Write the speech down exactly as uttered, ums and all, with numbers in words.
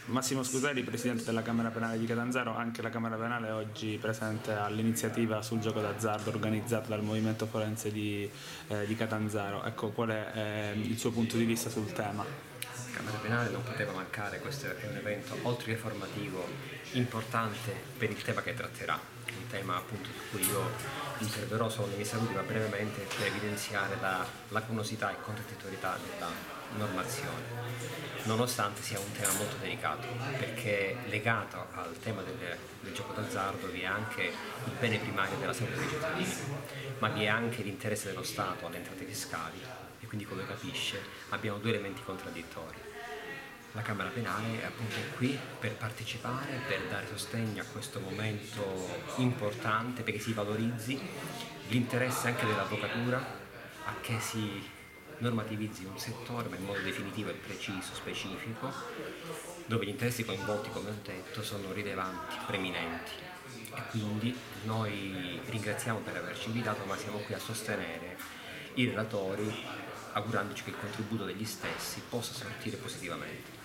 Massimo Scuteri, presidente della Camera Penale di Catanzaro. Anche la Camera Penale oggi presente all'iniziativa sul gioco d'azzardo organizzata dal Movimento Forense di, eh, di Catanzaro. Ecco, qual è eh, il suo punto di vista sul tema? La Camera Penale non poteva mancare, questo è un evento oltre che formativo importante per il tema che tratterà, un tema appunto su cui io interverrò solo nei miei saluti, ma brevemente per evidenziare la lacunosità e contraddittorietà della normazione, nonostante sia un tema molto delicato, perché legato al tema del, del gioco d'azzardo vi è anche il bene primario della salute dei cittadini, ma vi è anche l'interesse dello Stato alle entrate fiscali e quindi, come capisce, abbiamo due elementi contraddittori. La Camera Penale è appunto qui per partecipare, per dare sostegno a questo momento importante, perché si valorizzi l'interesse anche dell'avvocatura a che si normativizzi un settore, ma in modo definitivo e preciso, specifico, dove gli interessi coinvolti, come ho detto, sono rilevanti, preminenti. E quindi noi ringraziamo per averci invitato, ma siamo qui a sostenere i relatori, augurandoci che il contributo degli stessi possa sortire positivamente.